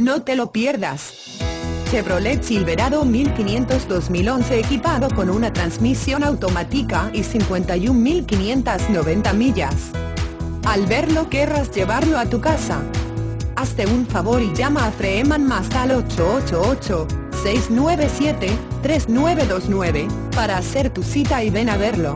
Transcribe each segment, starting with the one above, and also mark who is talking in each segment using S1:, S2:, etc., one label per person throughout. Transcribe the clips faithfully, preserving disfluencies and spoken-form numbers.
S1: No te lo pierdas. Chevrolet Silverado mil quinientos dos mil once equipado con una transmisión automática y cincuenta y un mil quinientas noventa millas. Al verlo querrás llevarlo a tu casa. Hazte un favor y llama a Freeman Mazda al ocho ocho ocho, seis nueve siete, tres nueve dos nueve para hacer tu cita y ven a verlo.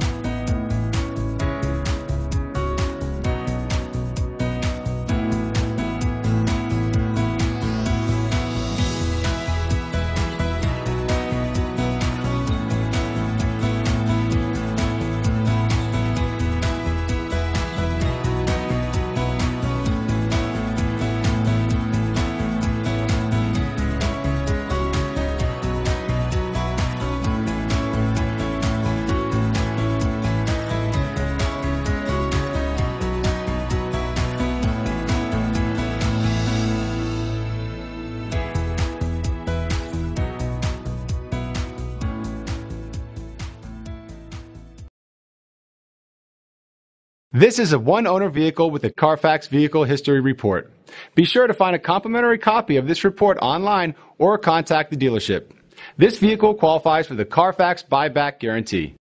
S2: This is a one-owner vehicle with a Carfax Vehicle History Report. Be sure to find a complimentary copy of this report online or contact the dealership. This vehicle qualifies for the Carfax Buyback Guarantee.